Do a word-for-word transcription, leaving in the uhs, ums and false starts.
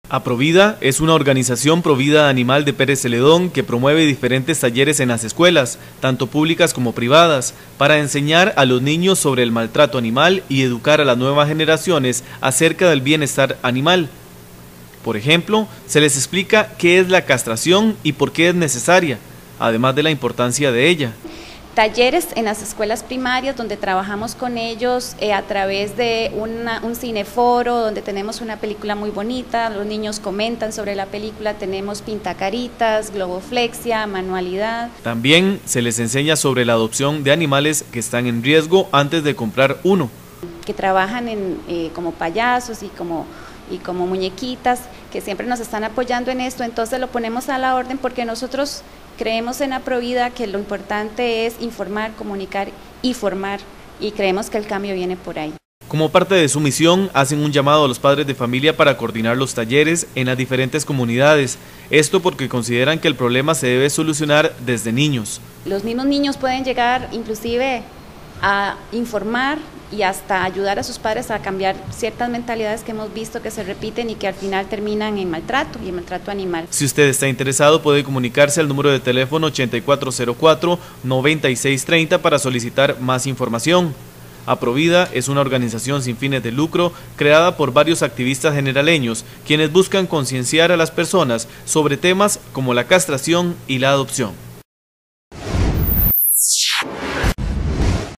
Aprovida es una organización provida animal de Pérez Celedón que promueve diferentes talleres en las escuelas, tanto públicas como privadas, para enseñar a los niños sobre el maltrato animal y educar a las nuevas generaciones acerca del bienestar animal. Por ejemplo, se les explica qué es la castración y por qué es necesaria, además de la importancia de ella. Talleres en las escuelas primarias donde trabajamos con ellos eh, a través de una, un cineforo donde tenemos una película muy bonita, los niños comentan sobre la película, tenemos pintacaritas, globoflexia, manualidad. También se les enseña sobre la adopción de animales que están en riesgo antes de comprar uno. Que trabajan en, eh, como payasos y como, y como muñequitas, que siempre nos están apoyando en esto, entonces lo ponemos a la orden porque nosotros creemos en Aprovida que lo importante es informar, comunicar y formar, y creemos que el cambio viene por ahí. Como parte de su misión, hacen un llamado a los padres de familia para coordinar los talleres en las diferentes comunidades, esto porque consideran que el problema se debe solucionar desde niños. Los mismos niños pueden llegar inclusive a informar y hasta ayudar a sus padres a cambiar ciertas mentalidades que hemos visto que se repiten y que al final terminan en maltrato y en maltrato animal. Si usted está interesado, puede comunicarse al número de teléfono ochenta y cuatro cero cuatro, noventa y seis treinta para solicitar más información. Aprovida es una organización sin fines de lucro creada por varios activistas generaleños, quienes buscan concienciar a las personas sobre temas como la castración y la adopción.